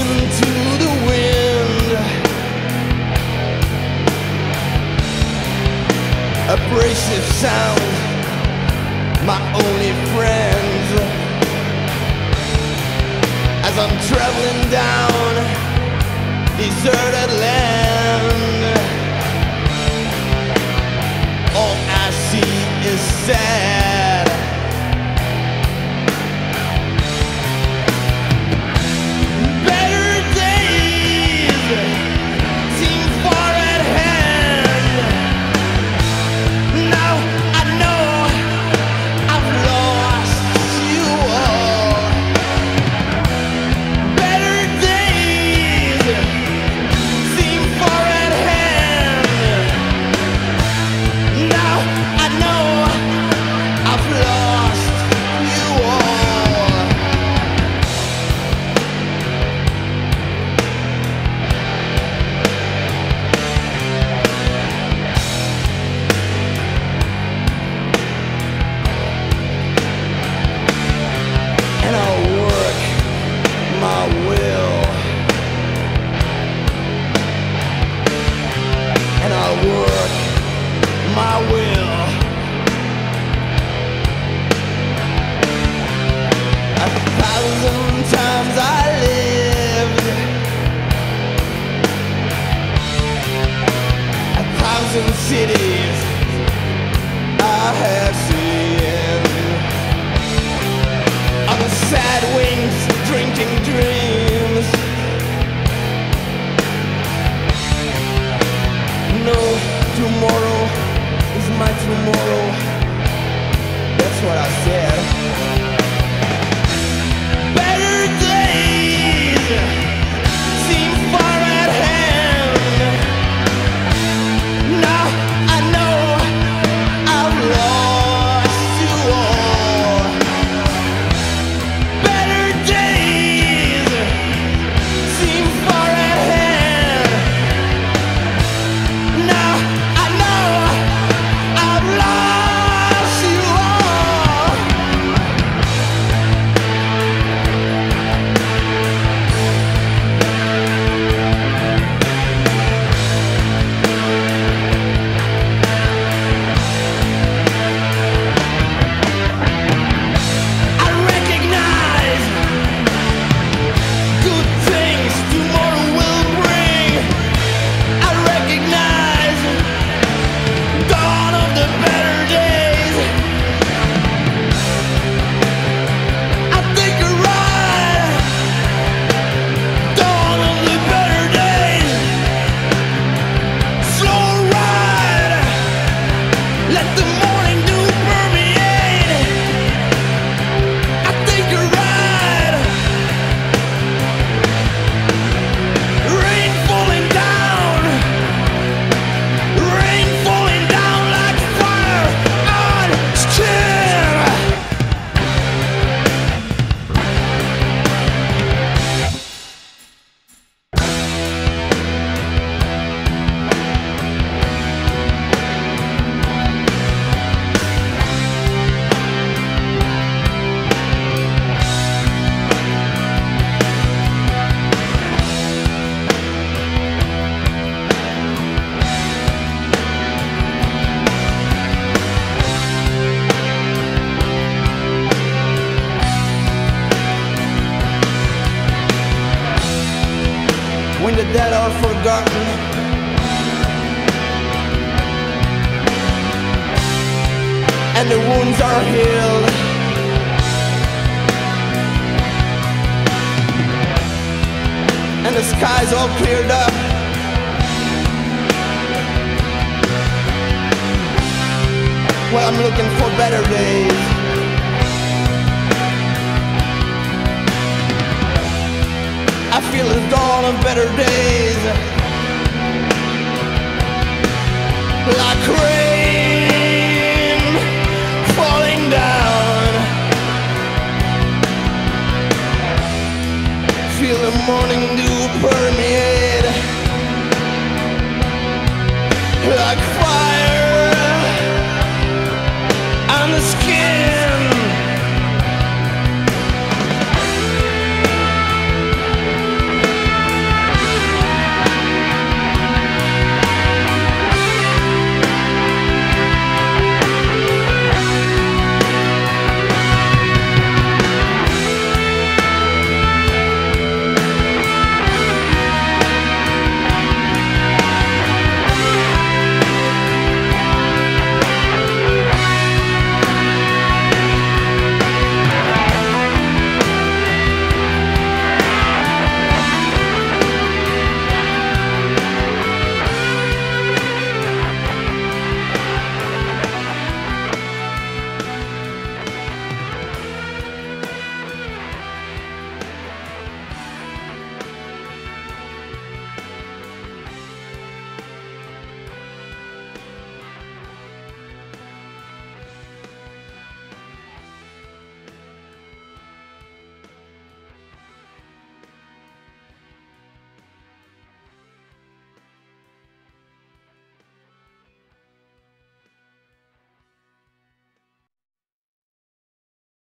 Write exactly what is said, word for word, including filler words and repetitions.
listen to the wind. Abrasive sound, my only friend. As I'm traveling down deserted land, all I see is sad. Better days seem far at hand. Now I know I've lost you all. Better days seem far at hand. Now I know I've lost you all. And I'll work my will, and I'll work my will. A thousand times I lived, a thousand cities I have seen. On the sad wings, drinking dreams. No, tomorrow is my tomorrow. That's what I said. Better days seem far at hand. Now I know I've lost you all. Better days seem far at hand. Now I know I've lost you all. I recognize good things tomorrow will bring. I recognize dawn of the better days. I think you're right. Dawn of the better days. Slow ride. Let the morning dew permeate. I think you're right. Rain falling down. Rain falling down like fire on skin. When the dead are forgotten, and the wounds are healed, and the skies all cleared up, well, I'm looking for better days. I feel the dawn of better days, like rain falling down. Feel the morning dew permeate, like fire